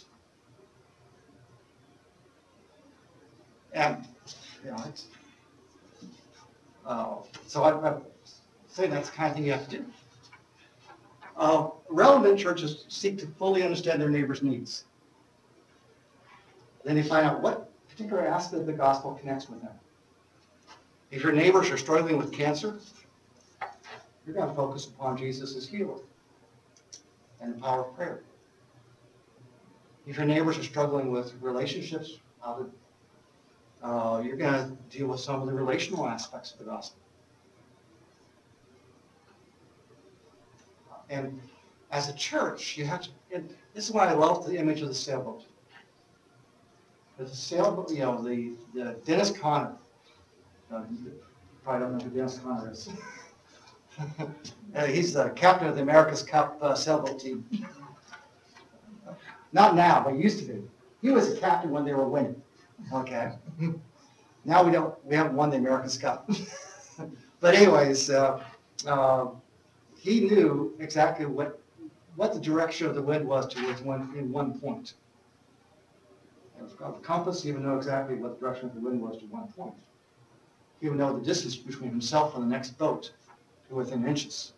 And, you know, it's, uh, so I, I'm saying that's the kind of thing you have to do. Uh, relevant churches seek to fully understand their neighbor's needs. Then they find out what particular aspect of the gospel connects with them. If your neighbors are struggling with cancer, you're going to focus upon Jesus as healer and the power of prayer. If your neighbors are struggling with relationships, uh, you're going to deal with some of the relational aspects of the gospel. And as a church, you have to, and this is why I love the image of the sailboat. There's a sailboat, you know, the, the Dennis Conner. Uh, you probably don't know who Dennis Conner is. uh, he's the captain of the America's Cup uh, sailboat team. Not now, but he used to be. He was a captain when they were winning. Okay. Now we don't. We haven't won the America's Cup. But anyways, uh, uh, he knew exactly what what the direction of the wind was towards one in one point. It was called the compass. He would know exactly what the direction of the wind was to one point. He would know the distance between himself and the next boat to within inches.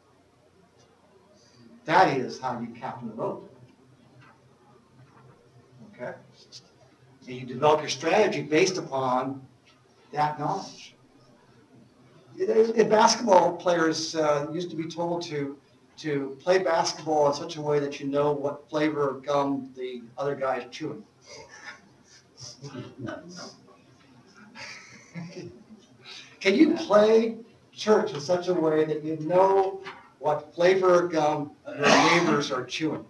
That is how you captain a boat. Okay? And you develop your strategy based upon that knowledge. In basketball, players uh, used to be told to to play basketball in such a way that you know what flavor of gum the other guy is chewing. Can you play church in such a way that you know what flavor of gum your neighbors are chewing?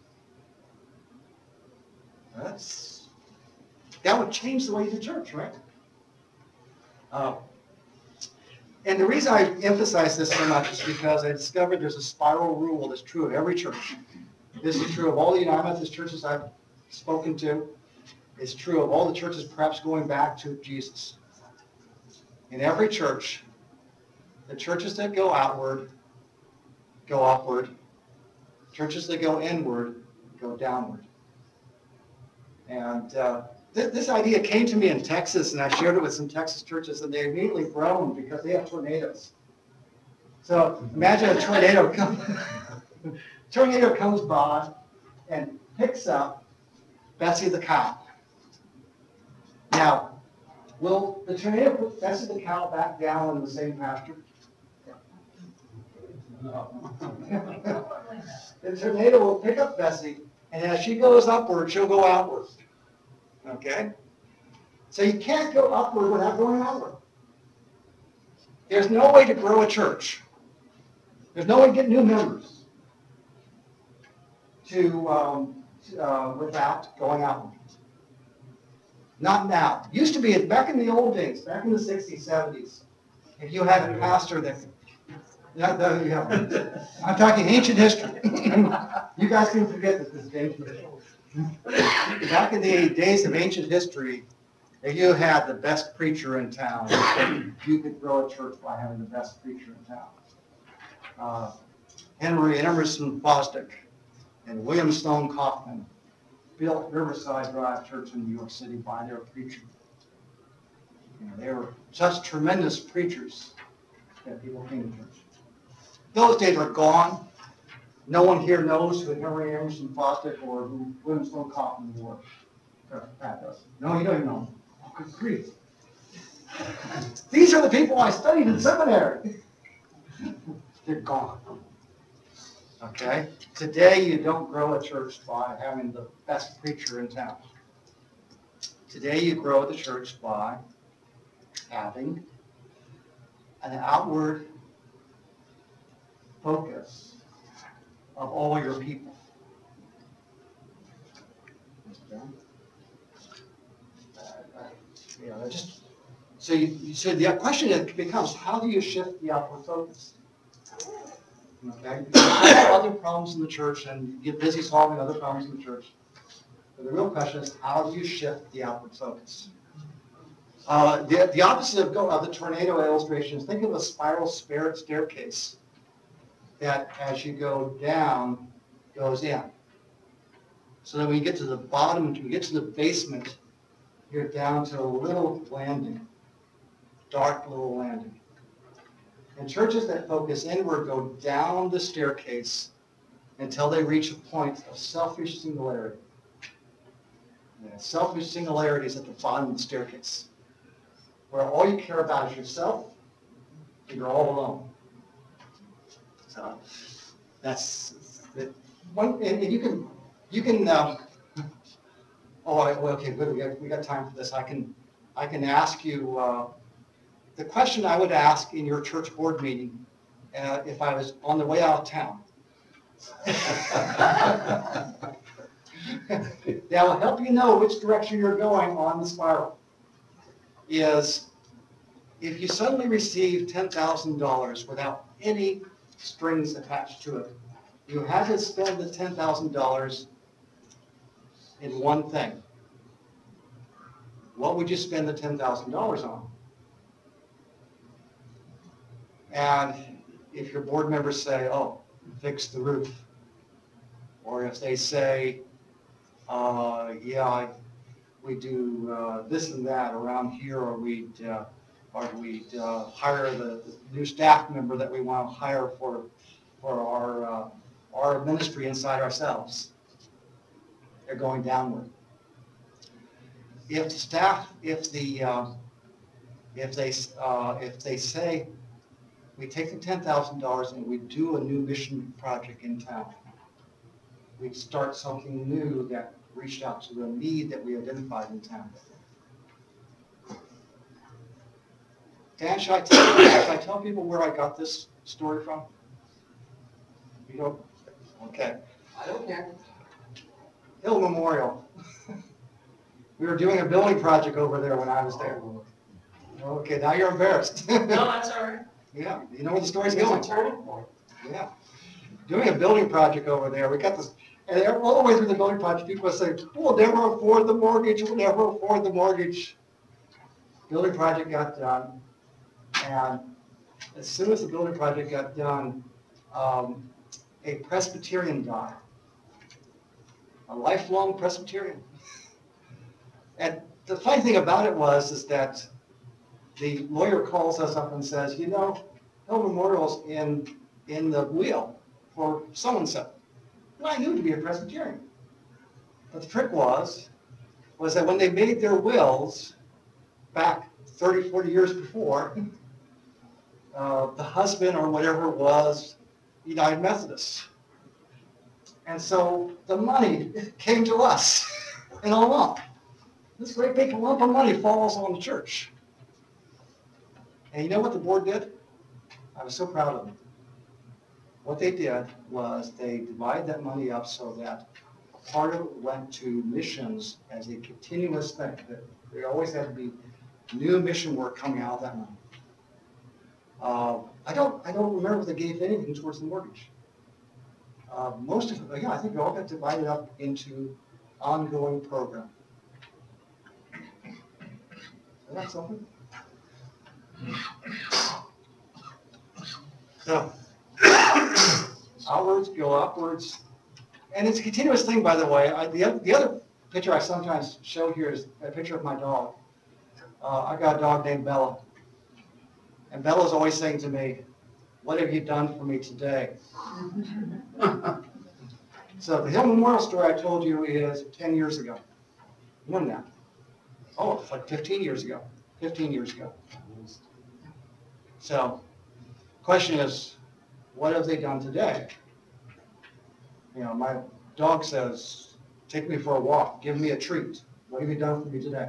That's, that would change the way you do church, right? Uh, and the reason I emphasize this so much is because I discovered there's a spiral rule that's true of every church. This is true of all the United Methodist churches I've spoken to. It's true of all the churches perhaps going back to Jesus. In every church, the churches that go outward go upward. Churches that go inward go downward. And uh, th this idea came to me in Texas, and I shared it with some Texas churches, and they immediately groaned because they have tornadoes. So imagine a tornado comes, tornado comes by and picks up Bessie the cow. Now, will the tornado put Bessie the cow back down in the same pasture? No. The tornado will pick up Bessie, and as she goes upward, she'll go outward. Okay? So you can't go upward without going outward. There's no way to grow a church. There's no way to get new members to um, uh, without going outward. Not now. Used to be, back in the old days, back in the sixties, seventies, if you had a pastor that, that, that you know, I'm talking ancient history. You guys can forget that this is ancient history. Back in the days of ancient history, if you had the best preacher in town, you could grow a church by having the best preacher in town. Uh, Henry Emerson Fosdick and William Stone Kaufman built Riverside Drive Church in New York City by their preacher. You know, they were such tremendous preachers that people came to church. Those days are gone. No one here knows who Henry Emerson Fosdick or who William Stone Kaufman were. Pat does. No, you don't even know. Oh, good grief. These are the people I studied in seminary. They're gone. Okay? Today, you don't grow a church by having the best preacher in town. Today, you grow the church by having an outward focus of all your people. Okay? Uh, you know, just so you so the question becomes, how do you shift the outward focus? Okay, you have other problems in the church and you get busy solving other problems in the church. But the real question is, how do you shift the outward focus? Uh, the, the opposite of, go, of the tornado illustration is, think of a spiral stair staircase that, as you go down, goes in. So that when you get to the bottom, when you get to the basement, you're down to a little landing, dark little landing. And churches that focus inward go down the staircase until they reach a point of selfish singularity. Yeah, selfish singularity is at the bottom of the staircase, where all you care about is yourself, and you're all alone. So that's the one, and, and you can, you can. Um, oh, well, okay, good. We got, we got time for this. I can, I can ask you. Uh, The question I would ask in your church board meeting, uh, if I was on the way out of town, that will help you know which direction you're going on the spiral, is if you suddenly receive ten thousand dollars without any strings attached to it, you had to spend the ten thousand dollars in one thing. What would you spend the ten thousand dollars on? And if your board members say, oh, fix the roof, or if they say, uh, yeah, I, we do uh, this and that around here, or we'd, uh, or we'd uh, hire the, the new staff member that we want to hire for, for our, uh, our ministry inside ourselves, they're going downward. If the staff, if the, uh, if they, uh, if they say, we take the ten thousand dollars and we do a new mission project in town. We start something new that reached out to the need that we identified in town. Dan, should I tell, should I tell people where I got this story from? You don't? Okay. I don't care. Hill Memorial. We were doing a building project over there when I was there. Okay, now you're embarrassed. No, that's all right. Yeah, you know where the story's going. It's a turning point. Yeah. Doing a building project over there. We got this, and all the way through the building project, people say, we'll never afford the mortgage, we'll never afford the mortgage. Building project got done, and as soon as the building project got done, um, a Presbyterian died. A lifelong Presbyterian. And the funny thing about it was, is that the lawyer calls us up and says, you know, Hill Memorial's in, in the wheel for so-and-so. And I knew to be a Presbyterian. But the trick was, was that when they made their wills back thirty, forty years before, uh, the husband or whatever was United Methodist. And so the money came to us in a lump. This great big lump of money falls on the church. And you know what the board did? I was so proud of them. What they did was they divided that money up so that part of it went to missions as a continuous thing. That there always had to be new mission work coming out of that money. Uh, I don't, I don't remember if they gave anything towards the mortgage. Uh, most of it, yeah, I think it all got divided up into ongoing program. Is that something? So, outwards go upwards, and it's a continuous thing, by the way. I, the, oth- the other picture I sometimes show here is a picture of my dog. Uh, I got a dog named Bella. And Bella's always saying to me, "What have you done for me today?" So the Hill Memorial story I told you is ten years ago. More than that. Oh, it's like fifteen years ago. fifteen years ago. So, question is, what have they done today? You know, my dog says, "Take me for a walk, give me a treat. What have you done for me today?"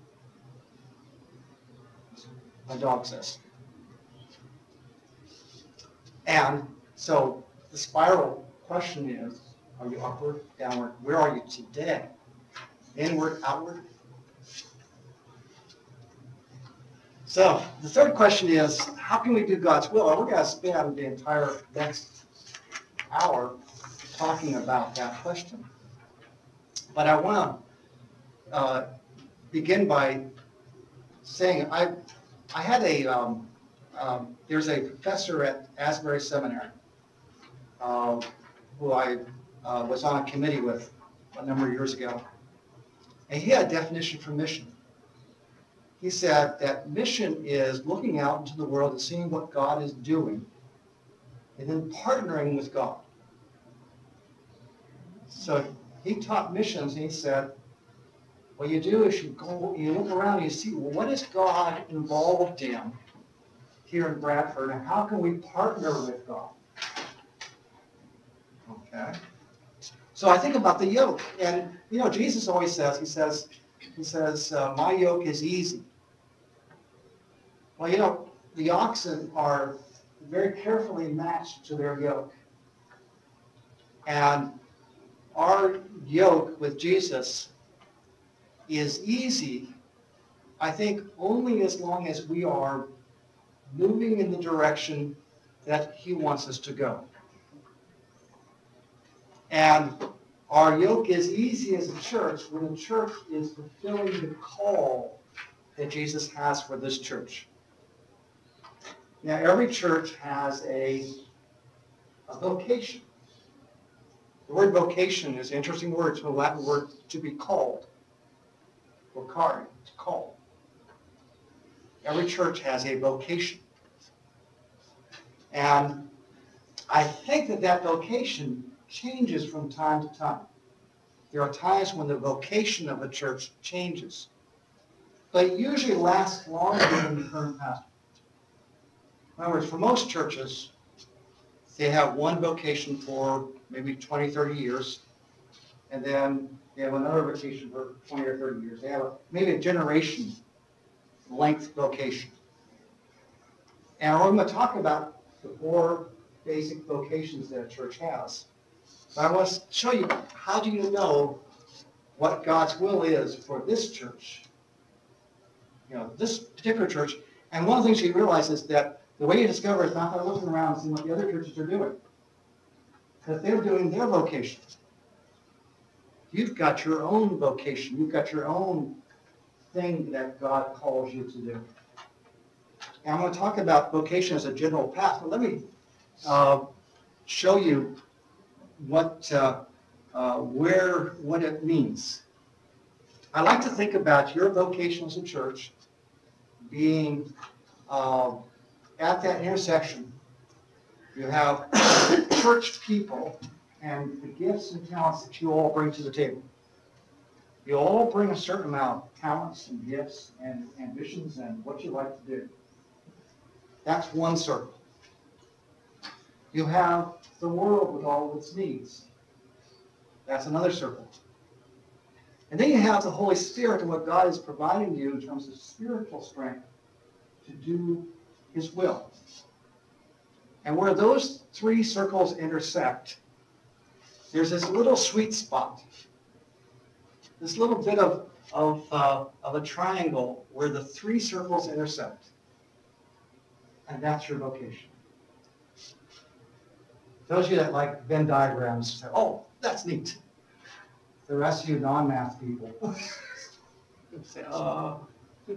My dog says. And so the spiral question is, are you upward, downward? Where are you today? Inward, outward? So the third question is, how can we do God's will? And we're going to spend the entire next hour talking about that question. But I want to uh, begin by saying I, I had a, um, um, there's a professor at Asbury Seminary uh, who I uh, was on a committee with a number of years ago. And he had a definition for mission. He said that mission is looking out into the world and seeing what God is doing and then partnering with God. So he taught missions, and he said, what you do is you go, you look around and you see, well, what is God involved in here in Bradford, and how can we partner with God? Okay. So I think about the yoke, and you know, Jesus always says, he says, he says, uh, my yoke is easy. Well, you know, the oxen are very carefully matched to their yoke. And our yoke with Jesus is easy, I think, only as long as we are moving in the direction that he wants us to go. And our yoke is easy as a church when the church is fulfilling the call that Jesus has for this church. Now, every church has a, a vocation. The word vocation is an interesting word. It's a Latin word to be called. Vocare, it's called. Every church has a vocation. And I think that that vocation changes from time to time. There are times when the vocation of a church changes. But it usually lasts longer than the current pastor. In other words, for most churches, they have one vocation for maybe twenty, thirty years, and then they have another vocation for twenty or thirty years. They have a, maybe a generation length vocation. And we're going to talk about the four basic vocations that a church has. But I want to show you, how do you know what God's will is for this church? You know, this particular church. And one of the things you realize is that the way you discover is not by looking around and seeing what the other churches are doing. Because they're doing their vocation. You've got your own vocation. You've got your own thing that God calls you to do. And I'm going to talk about vocation as a general path, but let me uh, show you what, uh, uh, where, what it means. I like to think about your vocation as a church being uh, at that intersection. You have church people and the gifts and talents that you all bring to the table. You all bring a certain amount of talents and gifts and ambitions and what you like to do. That's one circle. You have the world with all of its needs. That's another circle. And then you have the Holy Spirit and what God is providing you in terms of spiritual strength to do his will. And where those three circles intersect, there's this little sweet spot, this little bit of, of, uh, of a triangle where the three circles intersect. And that's your vocation. Those of you that like Venn diagrams say, oh, that's neat. The rest of you non-math people say, oh.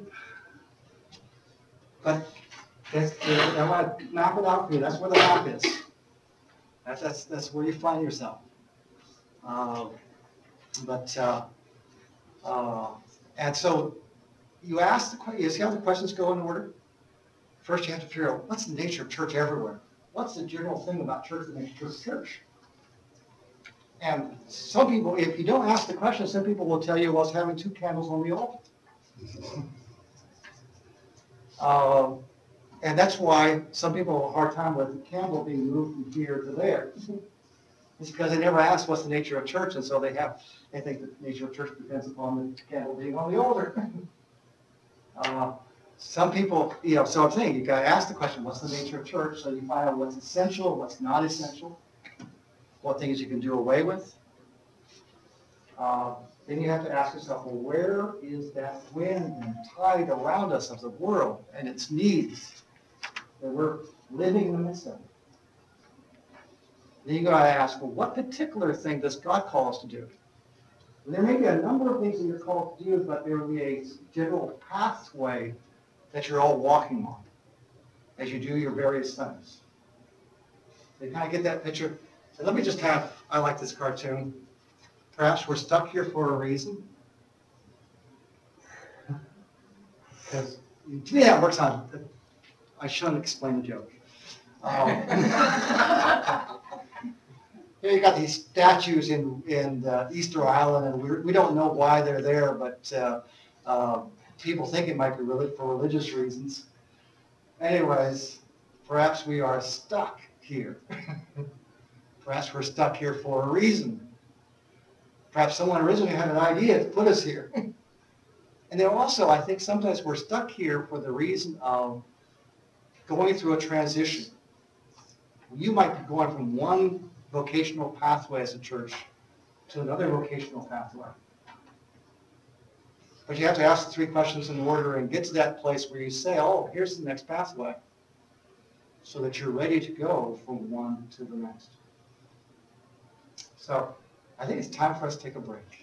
But that's, I want to map it out for you. That's where the map is. That's, that's, that's where you find yourself. Uh, But, uh, uh, and so you ask the, que- you see how the questions go in order? First, you have to figure out, what's the nature of church everywhere? What's the general thing about church that makes church church? And some people, if you don't ask the question, some people will tell you, well, it's having two candles on the altar. Uh, And that's why some people have a hard time with the candle being moved from here to there. It's because they never asked what's the nature of church, and so they have, they think the nature of church depends upon the candle being on the altar. Uh, Some people, you know, so I'm saying, you gotta ask the question, what's the nature of church? So you find out what's essential, what's not essential, what things you can do away with. Uh, Then you have to ask yourself, well, where is that wind and tide around us of the world and its needs that we're living in the midst of? Then you gotta ask, well, what particular thing does God call us to do? And there may be a number of things that you're called to do, but there will be a general pathway that you're all walking on as you do your various things. So you kind of get that picture. And let me just have, I like this cartoon. Perhaps we're stuck here for a reason. Because to me that works on, I shouldn't explain the joke. Um, Here you got these statues in, in uh, Easter Island, and we, we don't know why they're there, but uh, uh, people think it might be really for religious reasons. Anyways, perhaps we are stuck here. Perhaps we're stuck here for a reason. Perhaps someone originally had an idea to put us here. And then also, I think sometimes we're stuck here for the reason of going through a transition. You might be going from one vocational pathway as a church to another vocational pathway. But you have to ask the three questions in order and get to that place where you say, oh, here's the next pathway, so that you're ready to go from one to the next. So I think it's time for us to take a break.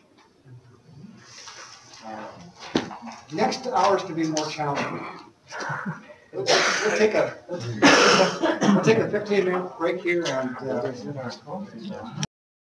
Uh, next hour is going to be more challenging. We'll we'll take a, we'll take a fifteen minute break here and uh,